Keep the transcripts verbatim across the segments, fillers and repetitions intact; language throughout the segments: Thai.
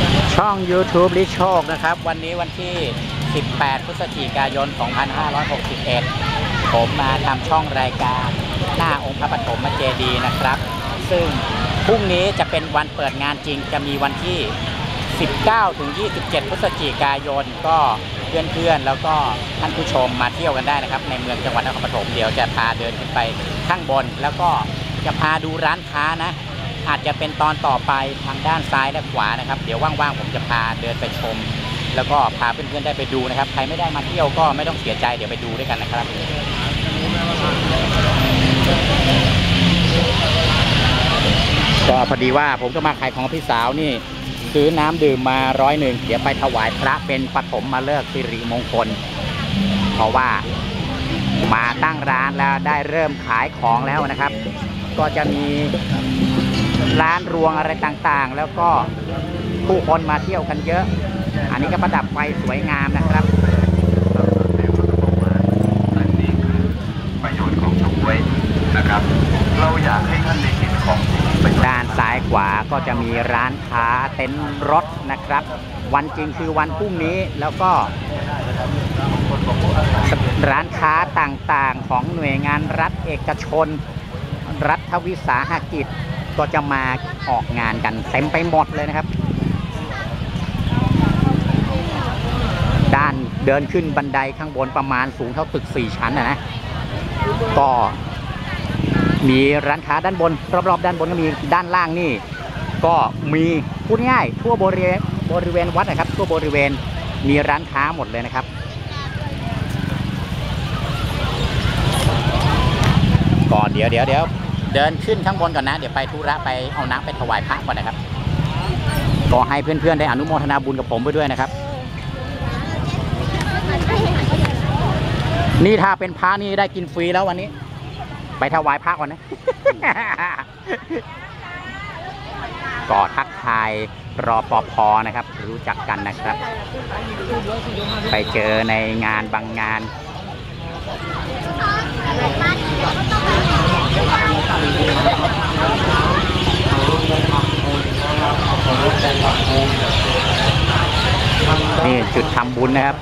ช่อง ยูทูบ ลิโชคนะครับวันนี้วันที่สิบแปดพฤศจิกายนสองพันห้าร้อยหกสิบเอ็ดผมมาทำช่องรายการหน้าองค์พระปฐมเจดีย์นะครับซึ่งพรุ่งนี้จะเป็นวันเปิดงานจริงจะมีวันที่สิบเก้าถึงยี่สิบเจ็ดพฤศจิกายนก็เพื่อนๆแล้วก็ท่านผู้ชมมาเที่ยวกันได้นะครับในเมืองจังหวัดนครปฐมเดี๋ยวจะพาเดินขึ้นไปข้างบนแล้วก็จะพาดูร้านค้านะอาจจะเป็นตอนต่อไปทางด้านซ้ายและขวานะครับเดี๋ยวว่างๆผมจะพาเดินไปชมแล้วก็พาเพื่อนๆได้ไปดูนะครับใครไม่ได้มาเที่ยวก็ไม่ต้องเสียใจเดี๋ยวไปดูด้วยกันนะครับก็พอดีว่าผมก็มาขายของพี่สาวนี่ซื้อน้ำดื่มมาร้อยหนึ่งเดี๋ยวไปถวายพระเป็นปฐมมาฤกษ์สิริมงคลเพราะว่ามาตั้งร้านแล้วได้เริ่มขายของแล้วนะครับก็จะมีร้านรวงอะไรต่างๆแล้วก็ผู้คนมาเที่ยวกันเยอะอันนี้ก็ประดับไฟสวยงามนะครับประโยชน์ของชุมไว้นะครับเราอยากให้ท่านได้เห็นของด้านซ้ายขวาก็จะมีร้านค้าเต็นท์รถนะครับวันจริงคือวันพรุ่งนี้แล้วก็ร้านค้าต่างๆของหน่วยงานรัฐเอกชนรัฐวิสาหกิจก็จะมาออกงานกันเต็มไปหมดเลยนะครับด้านเดินขึ้นบันไดข้างบนประมาณสูงเท่าตึกสี่ชั้นนะนะก็มีร้านค้าด้านบนรอบๆด้านบนก็มีด้านล่างนี่ก็มีพูดง่ายทั่วบริเวณบริเวณวัดนะครับทั่วบริเวณมีร้านค้าหมดเลยนะครับก่อนเดี๋ยวเดี๋ยวเดี๋ยวเดินขึ้นข้างบนก่อนนะเดี๋ยวไปธุระไปเอาน้ำไปถวายพระก่อนนะครับก็ให้เพื่อนๆได้อนุโมทนาบุญกับผมไปด้วยนะครับนี่ถ้าเป็นพระนี่ได้กินฟรีแล้ววันนี้ไปถวายพระก่อนนะ ก็ทักทายรปภ.นะครับรู้จักกันนะครับไปเจอในงานบางงานนี่จุดทำบุญนะครับ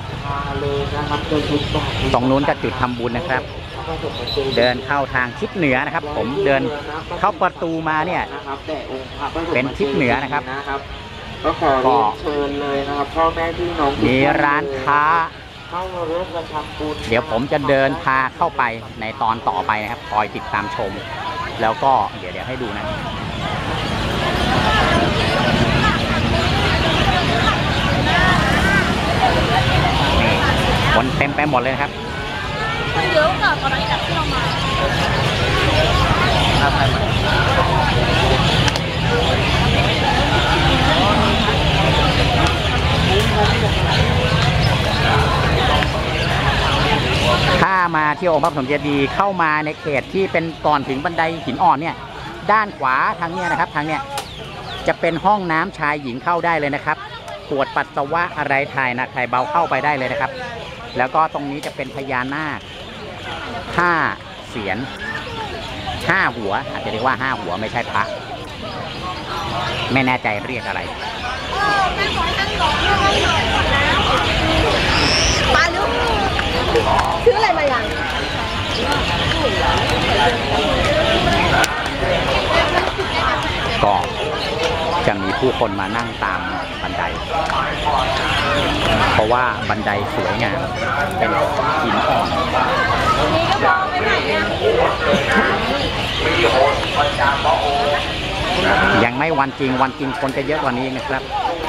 ตรงนู้นก็จุดทำบุญนะครับเดินเข้าทางทิศเหนือนะครับผมเดินเข้าประตูมาเนี่ยเป็นทิศเหนือนะครับก็ขอเรียนเชิญเลยนะครับพ่อแม่พี่น้องมีร้านค้าเข้ามาร่วมกันทำบุญเดี๋ยวผมจะเดินพาเข้าไปในตอนต่อไปนะครับคอยติดตามชมแล้วก็เดี๋ยวเดี๋ยวให้ดูนะนี่คนเต็มไปหมดเลยครับคนเยอะกว่าตอนที่เรามาถ้ามาเที่ยวองค์พระปฐมเจดีย์เข้ามาในเขตที่เป็นก่อนถึงบันไดหินอ่อนเนี่ยด้านขวาทางเนี้ยนะครับทางเนี้ยจะเป็นห้องน้ำชายหญิงเข้าได้เลยนะครับปวดปัสสาวะอะไรถ่ายหนักถ่ายเบาเข้าไปได้เลยนะครับแล้วก็ตรงนี้จะเป็นพญานาคห้าเสียนห้าหัวอาจจะเรียกว่าห้าหัวไม่ใช่พระไม่แน่ใจเรียกอะไรมาลูกซื้ออะไรมาอย่างก็จะมีผู้คนมานั่งตามบันไดเพราะว่าบันไดสวยงามเป็นหินอ่อนนี่ก็มองไปไหนเนี่ยยังไม่วันจริงวันจริงคนจะเยอะกว่านี้นะครับ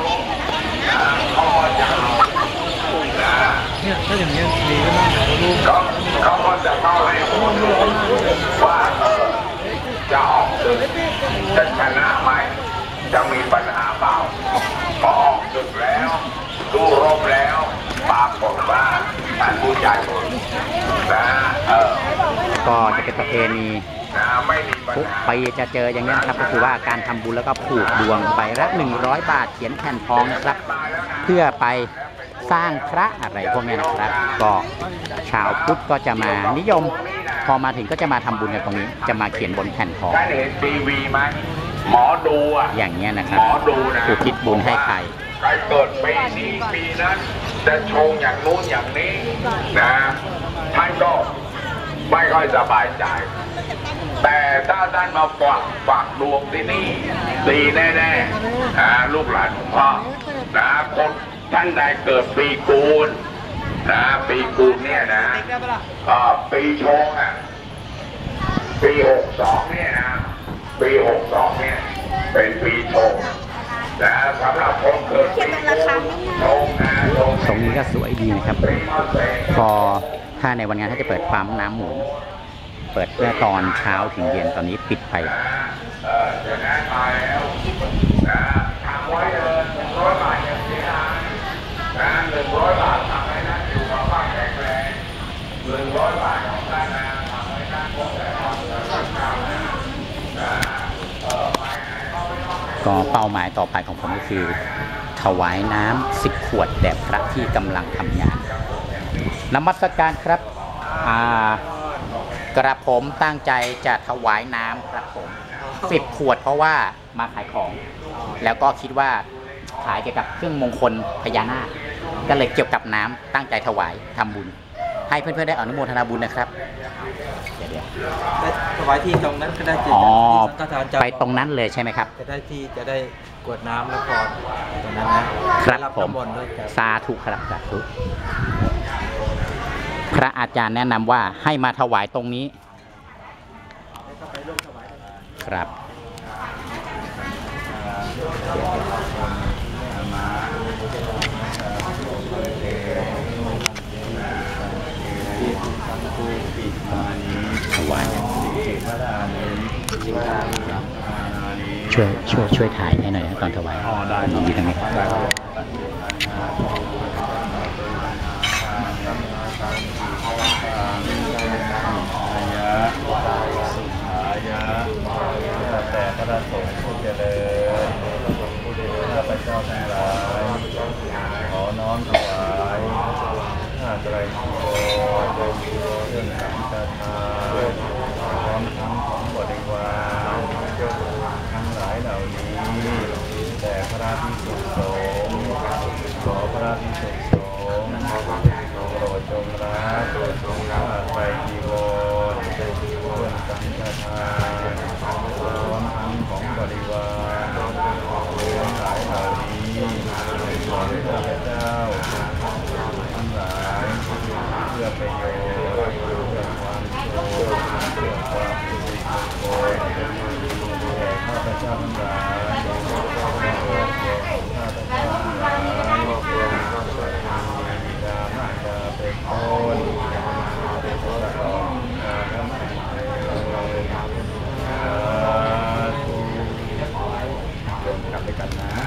เนี่ยถ้าอย่างนี้มีก็ต้องรูปเขาก็จะเล่าให้คนรู้ว่าจะออกศึกจะชนะไหมจะมีปัญหาเปล่าพอออกศึกแล้วสู้รบแล้วปรากฏว่าท่านผู้ใหญ่นะเออก็จะเป็นประเพณีทุกปีจะเจออย่างนี้นะครับก็คือว่าการทำบุญแล้วก็ผูกดวงไปละหนึ่งร้อยบาทเขียนแผ่นทองนะครับเพื่อไปสร้างพระอะไรพวกนี้นะครับก็ชาวพุทธก็จะมานิยมพอมาถึงก็จะมาทำบุญกันตรงนี้จะมาเขียนบนแผ่นทองได้เห็นทีวีไหมหมอดูอ่ะอย่างเงี้ยนะครับอุทิศบุญให้ใครเกิดปีนี้ปีนั้นจะชงอย่างนู้นอย่างนี้นะท่านก็ไม่ค่อยสบายใจแต่ถ้าท่านมาฝากฝากดวงที่นี่ดีแน่ๆนะลูกหลานของพ่อนะคนท่านใดเกิดปีกูลนะปีกูลเนี่ยนะอ่าปีชงอ่ะปีหกสองเนี่ยนะปีหกสองเนี่ยเป็นปีชงนะสำหรับคนเกิดปีกูลชงนะชงตรงนี้ก็สวยดีนะครับ พอถ้าในวันงานถ้าจะเปิดปั๊มน้ำหมุนเปิดเมื่อตอนเช้าถึงเย็นตอนนี้ปิดไปเออจะแนะนำแล้วนะทำไว้เลยหนึ่งร้อยบาทอย่างที่ร้านนะหนึ่งร้อยบาททำให้นั้นอยู่กับบ้านแข็งแรงหนึ่งร้อยบาทของท่านนะทำให้นั้นพบแต่ความเจริญก้าวหน้านะเออไปไหนก็ไม่ต้องก็เป้าหมายต่อไปของผมก็คือ ถวายน้ำสิบขวดแด่พระที่กำลังทำงานนมัสการครับอ่ากระผมตั้งใจจะถวายน้ำครับผมสิบขวดเพราะว่ามาขายของ แล้วก็คิดว่าขายเกี่ยวกับเครื่องมงคลพญานาคก็เลยเกี่ยวกับน้ำตั้งใจถวายทำบุญ ให้เพื่อนๆได้อนุโมทนาบุญนะครับเดี๋ยวได้ถวายที่ตรงนั้นก็ได้จิตอ๋อสังฆทานจะไปตรงนั้นเลยใช่ไหมครับจะได้ที่จะได้กรวดน้ำแล้วก่อนตรงนั้นนะครับผมน้ำมนต์ด้วยครับสาธุครับสาธุพระอาจารย์แนะนำว่าให้มาถวายตรงนี้ครับถวายช่วยช่วยช่วยถ่ายให้หน่อยนะตอนถวายอ๋อได้ดีทั้งนี้แต่พระสงฆ์ผู้เจริญผู้เดชข้าพเจ้าทั้งหลายขอน้อมถวายข้าไตรจีวรเครื่องสังฆทานพร้อมทั้งของบริวารทั้งหลายเหล่านี้แต่พระภิกษุสงฆ์ขอพระภิกษุสงฆ์โปรดจงรับโปรดจงรับไตรจีวรเครื่องสังฆทานพร้อมทั้งของบริวารทั้งหลายเหล่านี้ขอข้าพเจ้าทั้งหลายเพื่อประโยชน์เพื่อความสุขเพื่อความเป็นสิริมงคลแก่ข้าพเจ้าทั้งหลายแก่ครอบครัวของข้าพเจ้าทั้งหลายบิดามารดาเป็นต้นตลอดกาลนานเถิดจงกลับไปกันนะ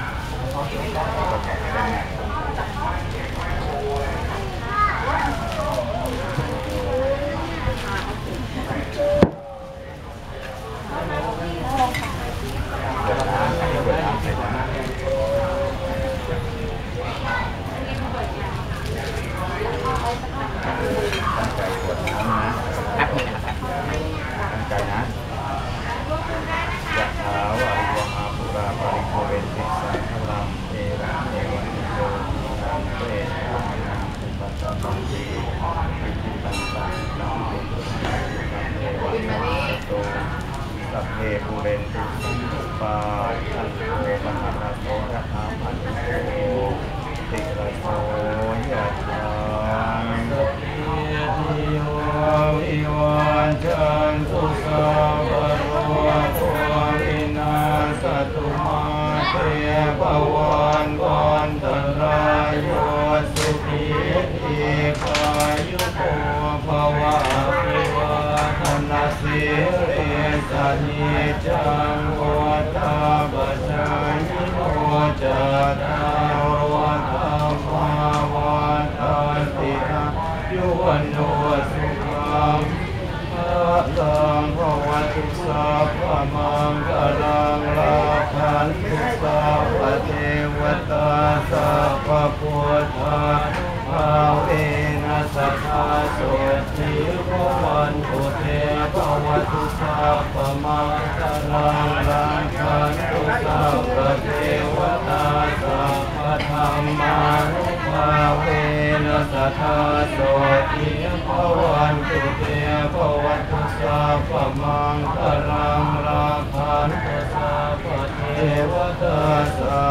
ตั้งใจกดน้ำนะครับตั้งใจนะยะถาวาริวหาปุราปาริโภเรนติสังฆลังเอระเอวันติโยนังเตนะนังอุปัฏฐันติอิทิตังตังนังเตนะเอวันติโตสัพเพปุเรนติสังกปาทันโตปะหะระโตระหะพันโตติระโสยะถาสัพพิติโยวิวัชชันตุสัพพะโรโควินาศตุมาเตภวันวันตรายโยสุขีทีกายุโกภวะภิวาทนาสิริสนิจังโอตาปัจจายโนจตารวะธรรมาวันตันติอายุวันโนสุขังพระลังภวตุสัพพะมังคลังลาภันตุสัพพะเทวตาสัพพะพุทธาภาเวนัสสะโสติภวันตุเตภวตุสัพพะมังคลังลาภันตุสัพพะเทวตาสัพพะธรร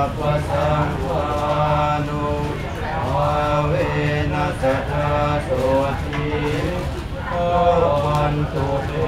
พพสังวานุภาเวนัสทาโสทิภวันตุเต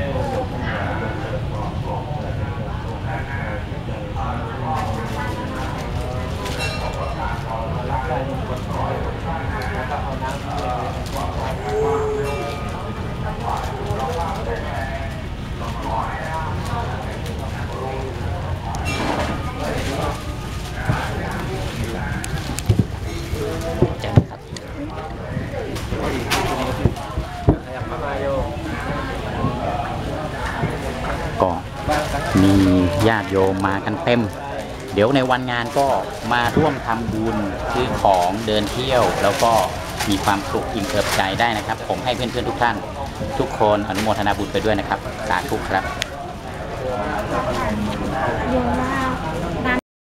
ก็มีญาติโยมมากันเต็ม เดี๋ยวในวันงานก็มาร่วมทำบุญซื้อของเดินเที่ยว แล้วก็มีความสุขอิ่มเอิบใจได้นะครับ ผมให้เพื่อนๆทุกท่าน ทุกคนอนุโมทนาบุญไปด้วยนะครับ สาธุครับเยอะมาก